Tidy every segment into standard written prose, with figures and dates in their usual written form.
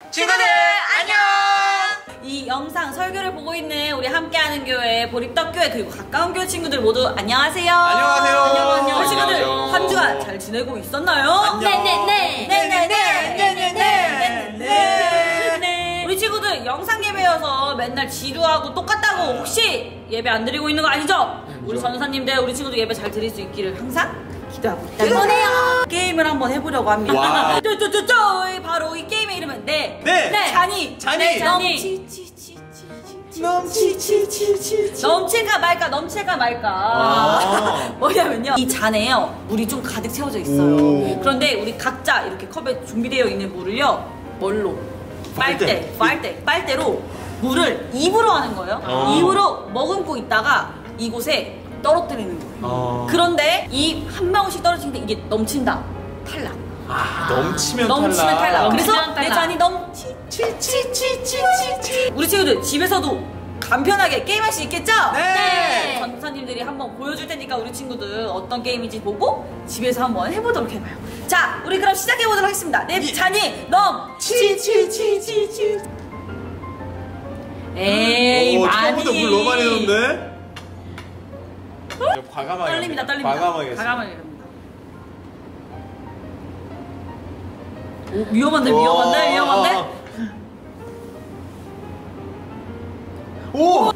친구들 안녕! 이 영상 설교를 보고 있는 우리 함께하는 교회 보립떡교회 그리고 가까운 교회 친구들 모두 안녕하세요. 안녕하세요. 안녕. 우리 친구들 안녕하세요. 한 주간 잘 지내고 있었나요? 네네네. 우리 친구들 영상 예배여서 맨날 지루하고 똑같다고 혹시 예배 안 드리고 있는 거 아니죠? 우리 전도사님들 우리 친구들 예배 잘 드릴 수 있기를 항상 기도하고 있다. 게임을 한번 해보려고 합니다. 와우. 바로 이 게임의 이름은 잔이. 넘칠까 말까. 뭐냐면요, 이 잔에요 물이 좀 가득 채워져 있어요. 그런데 우리 각자 이렇게 컵에 준비되어 있는 물을요 뭘로? 빨대로 물을 입으로 하는 거예요. 입으로 머금고 있다가 이곳에 떨어뜨리는 거예요. 그런데 이 한 방울씩 떨어지는데 이게 넘친다, 탈락. 넘치면 탈락. 그래서 넘치면 내 탈락. 잔이 우리 친구들 집에서도 간편하게 게임할 수 있겠죠? 네. 전도사님들이 한번 보여줄 테니까 우리 친구들 어떤 게임인지 보고 집에서 한번 해보도록 해봐요. 자, 우리 그럼 시작해보도록 하겠습니다. 내 잔이 에이, 많이. 처음부터 물 너무 많이 넣는데? 과감하게. 떨립니다. 과감하게. 갑니다. 오, 위험한데. 오!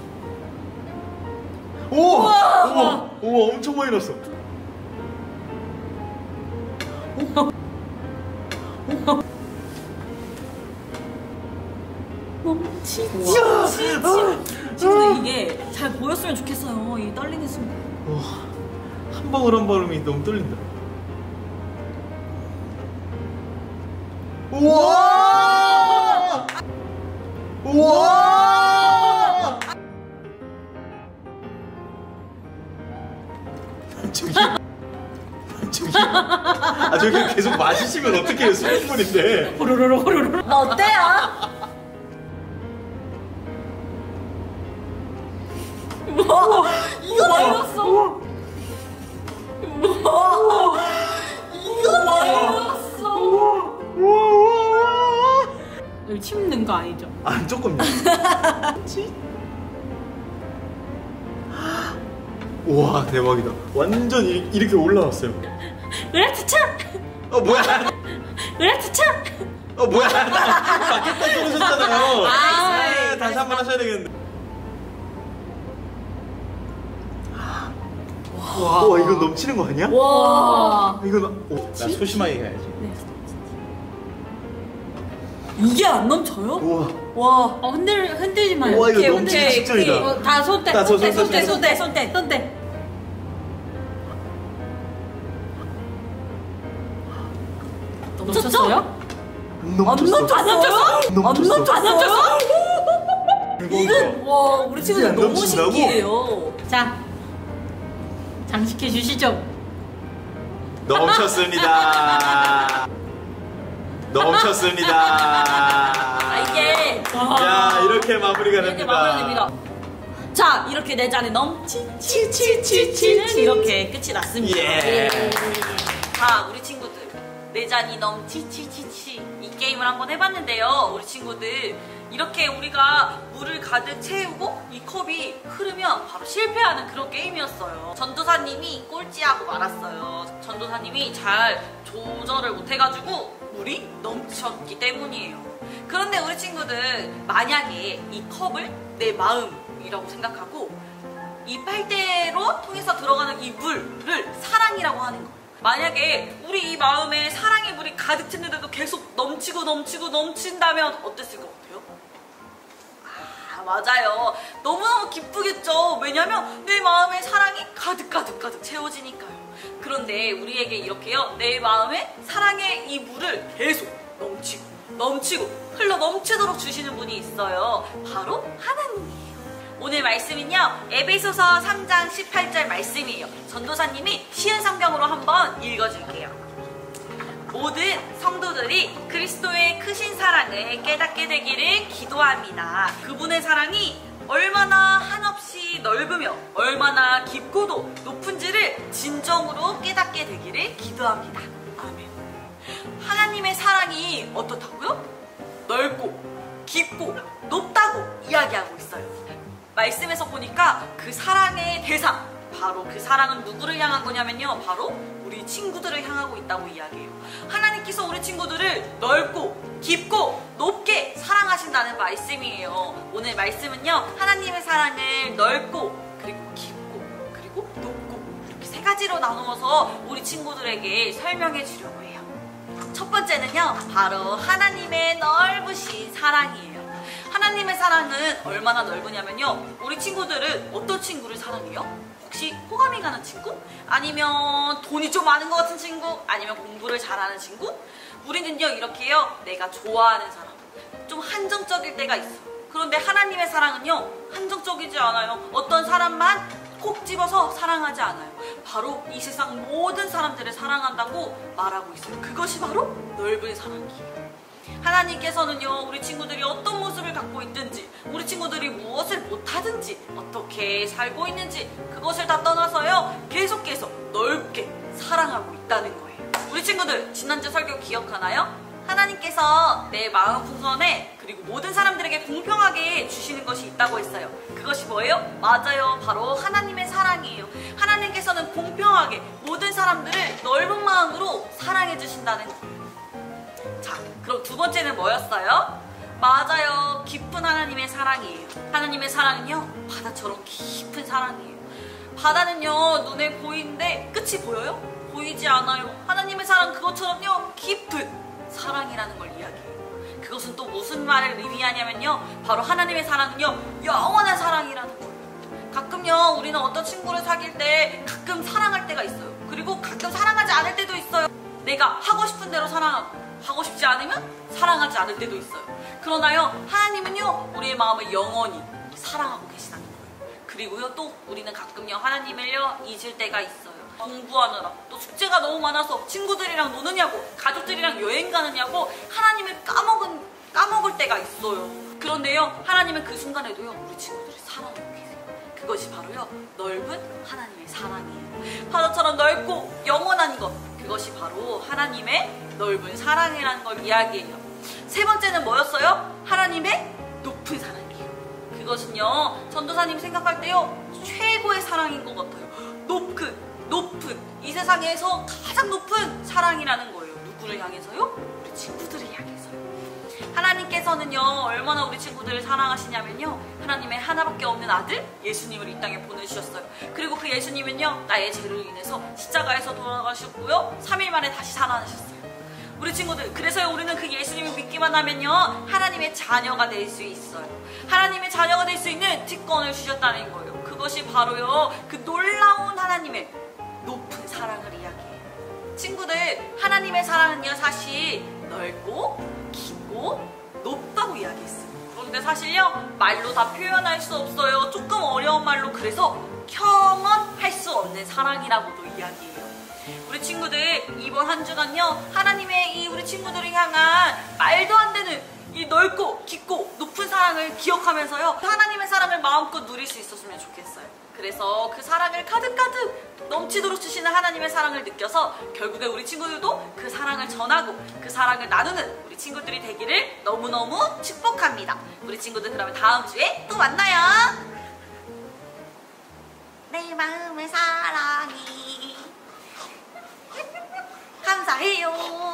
우와. 우와, 엄청 많이 넣었어. 친구들 이게 잘 보였으면 좋겠어요. 이 떨리는 순간. 한 방울 한 방울이 너무 떨린다. 우와! 우와! 저기 계속 마시시면 어떡해요? 수돗물인데. 호로로로. 나 어때요? 우와, 이거 많이 넣었어. 이거 많이 넣었어. 여기 침 넣은 거 아니죠? 아, 조금. 우와, 대박이다. 완전 이렇게 올라왔어요. 으라차차! 뭐야? 으라차차! 뭐야? 바뀌었다 떨어졌잖아요. 다시 한 번 하셔야 되겠는데. 와, 이거 넘치는 거 아니야? 와, 이거 나 소심하게 가야지. 이게 안 넘쳐요? 우와. 와, 흔들지 마요. 우와, 이거 오케이, 넘치기 오케이. 직전이다. 다 손대. 다 손대. 손대. 넘쳤어요? 안 넘쳤어. 안 넘쳤어? 이건 와, 우리 친구들 안 너무 넘친다고? 신기해요. 자, 장식해 주시죠. 넘쳤습니다. 이게 야, 이렇게 마무리가 이렇게 됩니다. 마무리됩니다. 자, 이렇게 내 잔에 이렇게 끝이 났습니다. 예. 자, 우리 친구들 내 잔이 이 게임을 한번 해봤는데요. 우리 친구들 이렇게 우리가 물을 가득 채우고 이 컵이 흐르면 바로 실패하는 그런 게임이었어요. 전도사님이 꼴찌하고 말았어요. 전도사님이 잘 조절을 못해가지고 물이 넘쳤기 때문이에요. 그런데 우리 친구들 만약에 이 컵을 내 마음이라고 생각하고 이 빨대로 통해서 들어가는 이 물을 사랑이라고 하는 거예요. 만약에 우리 이 마음에 사랑의 물이 가득 찼는데도 계속 넘친다면 어땠을 것 같아요? 맞아요. 너무너무 기쁘겠죠. 왜냐면 내 마음에 사랑이 가득 채워지니까요. 그런데 우리에게 이렇게요, 내 마음에 사랑의 이 물을 계속 넘치고 흘러 넘치도록 주시는 분이 있어요. 바로 하나님이에요. 오늘 말씀은요, 에베소서 3장 18절 말씀이에요. 전도사님이 쉬운 성경으로 한번 읽어줄게요. 모든 성도들이 그리스도의 크신 사랑을 깨닫게 되기를 기도합니다. 그분의 사랑이 얼마나 한없이 넓으며 얼마나 깊고도 높은지를 진정으로 깨닫게 되기를 기도합니다. 아멘. 하나님의 사랑이 어떻다고요? 넓고 깊고 높다고 이야기하고 있어요. 말씀에서 보니까 그 사랑의 대상, 바로 그 사랑은 누구를 향한 거냐면요, 바로 우리 친구들을 향하고 있다고 이야기해요. 하나님께서 우리 친구들을 넓고 깊고 높게 사랑하신다는 말씀이에요. 오늘 말씀은요, 하나님의 사랑을 넓고 그리고 깊고 그리고 높고 이렇게 세 가지로 나누어서 우리 친구들에게 설명해 주려고 해요. 첫 번째는요, 바로 하나님의 넓으신 사랑이에요. 하나님의 사랑은 얼마나 넓으냐면요, 우리 친구들은 어떤 친구를 사랑해요? 혹시 호감이 가는 친구? 아니면 돈이 좀 많은 것 같은 친구? 아니면 공부를 잘하는 친구? 우리는요, 이렇게요, 내가 좋아하는 사람, 좀 한정적일 때가 있어요. 그런데 하나님의 사랑은요, 한정적이지 않아요. 어떤 사람만 콕 집어서 사랑하지 않아요. 바로 이 세상 모든 사람들을 사랑한다고 말하고 있어요. 그것이 바로 넓은 사랑이에요. 하나님께서는요, 우리 친구들이 어떤 모습을 갖고 있든지, 우리 친구들이 무엇을 못하든지, 어떻게 살고 있는지, 그것을 다 떠나서요, 계속해서 넓게 사랑하고 있다는 거예요. 우리 친구들, 지난주 설교 기억하나요? 하나님께서 내 마음 풍선에 그리고 모든 사람들에게 공평하게 주시는 것이 있다고 했어요. 그것이 뭐예요? 맞아요. 바로 하나님의 사랑이에요. 하나님께서는 공평하게 모든 사람들을 넓은 마음으로 사랑해 주신다는 거예요. 자, 그럼 두 번째는 뭐였어요? 맞아요. 깊은 하나님의 사랑이에요. 하나님의 사랑은요, 바다처럼 깊은 사랑이에요. 바다는요, 눈에 보이는데 끝이 보여요? 보이지 않아요. 하나님의 사랑 그것처럼요, 깊은 사랑이라는 걸 이야기해요. 그것은 또 무슨 말을 의미하냐면요, 바로 하나님의 사랑은요, 영원한 사랑이라는 거예요. 가끔요, 우리는 어떤 친구를 사귈 때 가끔 사랑할 때가 있어요. 그리고 가끔 사랑하지 않을 때도 있어요. 내가 하고 싶은 대로 사랑하고 하고 싶지 않으면 사랑하지 않을 때도 있어요. 그러나요, 하나님은요, 우리의 마음을 영원히 사랑하고 계시다는 거예요. 그리고요, 또 우리는 가끔요, 하나님을요, 잊을 때가 있어요. 공부하느라, 또 숙제가 너무 많아서 친구들이랑 노느냐고, 가족들이랑 여행 가느냐고 하나님을 까먹을 때가 있어요. 그런데요, 하나님은 그 순간에도요, 우리 친구들을 사랑하고 계세요. 그것이 바로요, 넓은 하나님의 사랑이에요. 바다처럼 넓고 영원한 것, 그것이 바로 하나님의 넓은 사랑이라는 걸 이야기해요. 세 번째는 뭐였어요? 하나님의 높은 사랑이에요. 그것은요, 전도사님 생각할 때요, 최고의 사랑인 것 같아요. 높은 이 세상에서 가장 높은 사랑이라는 거예요. 누구를 향해서요? 우리 친구들을 향해서요. 하나님께서는요, 얼마나 우리 친구들을 사랑하시냐면요, 하나님의 하나밖에 없는 아들 예수님을 이 땅에 보내주셨어요. 그리고 그 예수님은요, 나의 죄를 인해서 십자가에서 돌아가셨고요, 3일 만에 다시 살아나셨어요. 우리 친구들, 그래서 우리는 그 예수님을 믿기만 하면요, 하나님의 자녀가 될 수 있어요. 하나님의 자녀가 될 수 있는 특권을 주셨다는 거예요. 그것이 바로요, 그 놀라운 하나님의 높은 사랑을 이야기해요. 친구들, 하나님의 사랑은요, 사실 넓고 깊고 높다고 이야기했어요. 그런데 사실요, 말로 다 표현할 수 없어요. 조금 어려운 말로. 그래서 경험할 수 없는 사랑이라고도 이야기해요. 우리 친구들, 이번 한 주간요, 하나님의 이 우리 친구들을 향한 말도 안 되는 이 넓고 깊고 높은 사랑을 기억하면서요, 하나님의 사랑을 마음껏 누릴 수 있었으면 좋겠어요. 그래서 그 사랑을 가득가득 넘치도록 주시는 하나님의 사랑을 느껴서 결국에 우리 친구들도 그 사랑을 전하고 그 사랑을 나누는 우리 친구들이 되기를 너무너무 축복합니다. 우리 친구들, 그러면 다음 주에 또 만나요. 내 마음의 사랑이 감사해요.